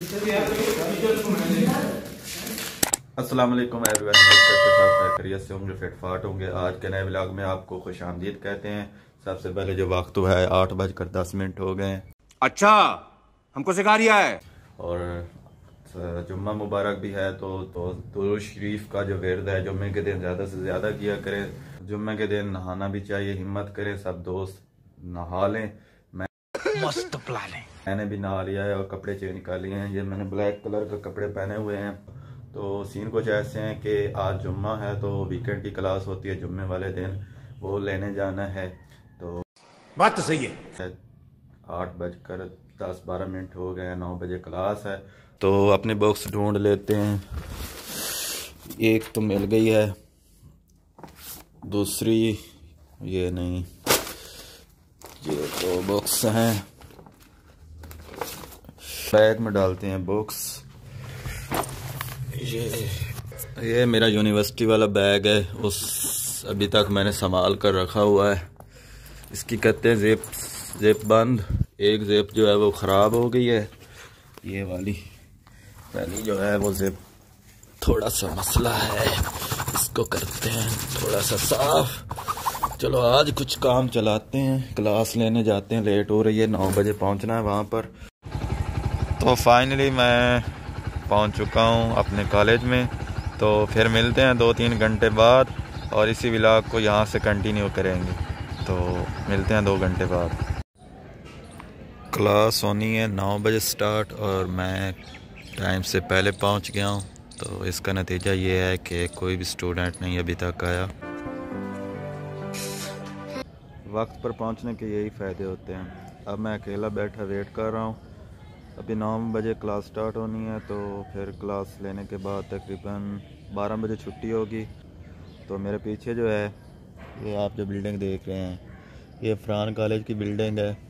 अस्सलाम वालेकुम एवरीवन, सब खैरियत से होंगे, फिटफाट होंगे। आज के नए व्लॉग में आपको खुशामदीद कहते हैं। सबसे पहले जो वक्त हुआ है 8:10 हो गए। अच्छा, हमको सिखा रिया है। और जुम्मा मुबारक भी है, तो दुरूद शरीफ का जो विर्द है जुम्मे के दिन ज़्यादा से ज़्यादा किया करें। जुम्मे के दिन नहाना भी चाहिए, हिम्मत करें, सब दोस्त नहा लें। मस्त प्लान है। मैंने भी नहा लिया है और कपड़े चेंज कर लिए हैं। ये मैंने ब्लैक कलर के कपड़े पहने हुए हैं। तो सीन कुछ ऐसे हैं कि आज जुम्मा है, तो वीकेंड की क्लास होती है जुम्मे वाले दिन, वो लेने जाना है। तो बात तो सही है। 8:10-12 हो गए, 9 बजे क्लास है। तो अपने बॉक्स ढूंढ लेते हैं। एक तो मिल गई है, दूसरी ये नहीं, ये दो बॉक्स हैं। बैग में डालते हैं बॉक्स। ये मेरा यूनिवर्सिटी वाला बैग है, उस अभी तक मैंने संभाल कर रखा हुआ है। इसकी कहते हैं जेब बंद। एक जेब जो है वो ख़राब हो गई है, ये वाली पहली जो है वो जेब थोड़ा सा मसला है, इसको करते हैं थोड़ा सा साफ। चलो आज कुछ काम चलाते हैं, क्लास लेने जाते हैं। लेट हो रही है, 9 बजे पहुंचना है वहाँ पर। तो फाइनली मैं पहुंच चुका हूं अपने कॉलेज में। तो फिर मिलते हैं 2-3 घंटे बाद और इसी व्लॉग को यहां से कंटिन्यू करेंगे। तो मिलते हैं 2 घंटे बाद। क्लास होनी है 9 बजे स्टार्ट और मैं टाइम से पहले पहुंच गया हूं। तो इसका नतीजा ये है कि कोई भी स्टूडेंट नहीं अभी तक आया। वक्त पर पहुंचने के यही फ़ायदे होते हैं। अब मैं अकेला बैठा वेट कर रहा हूं। अभी 9 बजे क्लास स्टार्ट होनी है, तो फिर क्लास लेने के बाद तकरीबन 12 बजे छुट्टी होगी। तो मेरे पीछे जो है, ये आप जो बिल्डिंग देख रहे हैं, ये फरहान कॉलेज की बिल्डिंग है।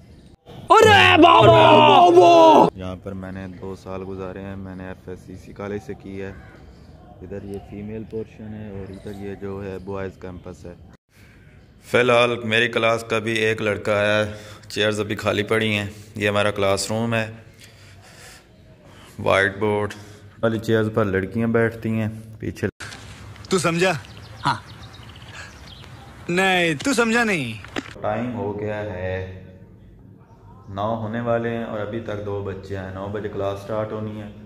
यहाँ पर मैंने 2 साल गुजारे हैं। मैंने FSCC कॉलेज से की है। इधर ये फीमेल पोर्शन है और इधर ये जो है बॉयज़ कैंपस है। फ़िलहाल मेरी क्लास का भी एक लड़का आया है। चेयर्स अभी खाली पड़ी हैं। ये हमारा क्लासरूम है। वाइट बोर्ड वाली चेयर्स पर लड़कियां बैठती हैं। पीछे तू समझा? हाँ। नहीं, तू समझा नहीं। टाइम हो गया है, 9 होने वाले हैं और अभी तक 2 बच्चे हैं। 9 बजे क्लास स्टार्ट होनी है।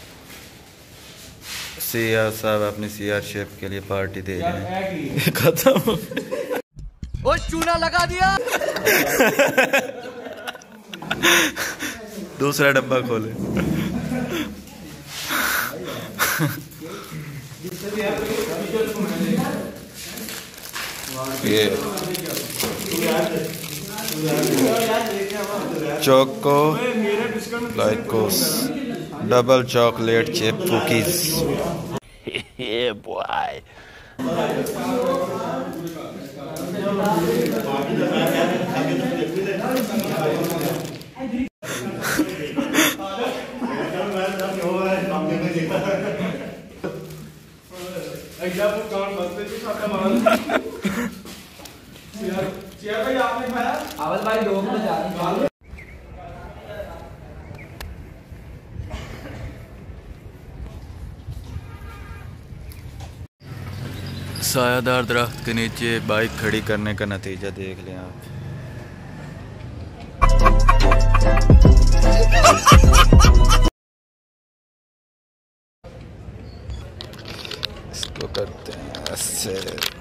सीआर साहब अपनी सीआर शेफ के लिए पार्टी दे रहे हैं। खत्म। वो चूना लगा दिया। दूसरा डब्बा खोले। ये चोको लाइकोस डबल चॉकलेट चिप कुकीज। ये बॉय सायादार दरख्त के नीचे बाइक खड़ी करने का नतीजा देख लें आप। इसको करते हैं ऐसे।